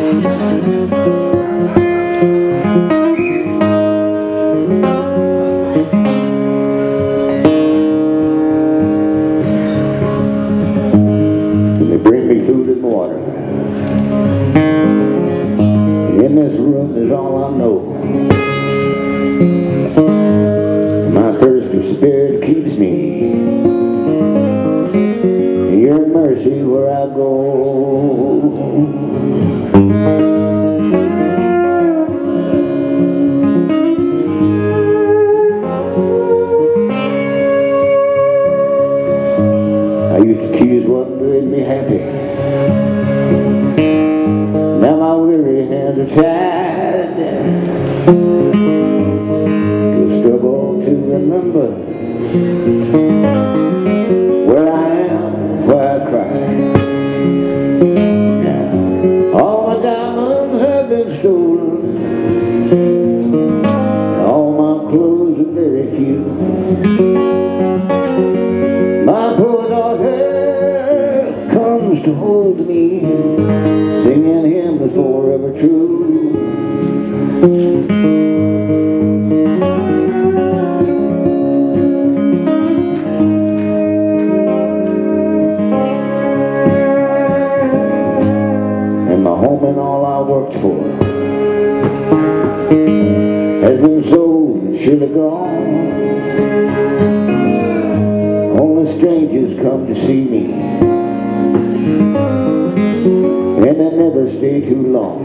They bring me food and water. In this room is all I know. My thirsty spirit keeps me. Your mercy where I go. I used to choose what made me happy. Now my weary hands are tied to struggle to remember where I am, where I cry. Now, all my diamonds have been stolen, and all my clothes are very few. My poor daughter comes to hold me, singing hymns forever true. And my home and all I worked for has been sold and surely gone. Only strangers come to see me, and they never stay too long.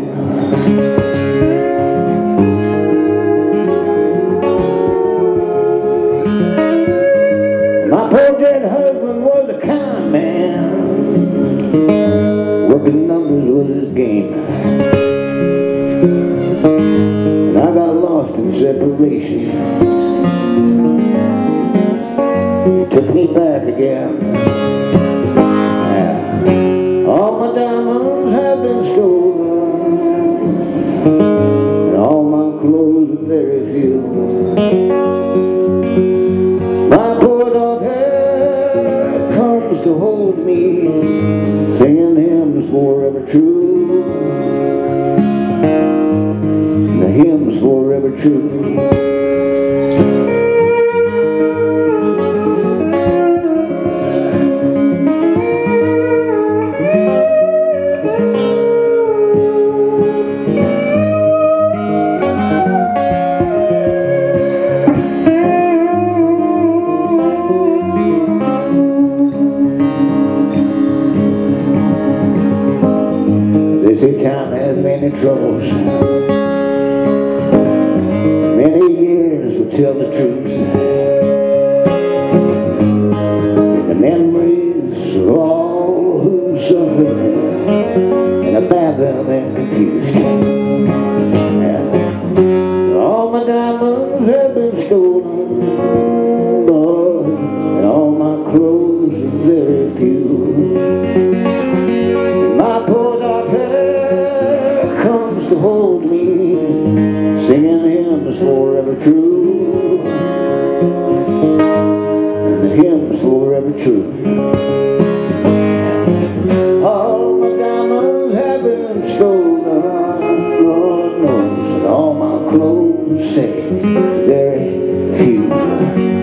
My poor dead husband was a kind man, working numbers was his game. And I got lost in separation. He took me back again. All my diamonds have been stolen, and all my clothes are very few. My poor daughter comes to hold me, singing hymns forever true. The hymns forever true. They say time has many troubles. Many years will tell the truth. The memories of all who suffered and abandoned and confused. All my diamonds have been stolen, Lord, and all my clothes are very few. My poor daughter comes to hold me, singing hymns forever true, and the hymns forever true. All my diamonds have been stolen, Lord knows, and all my clothes say very few.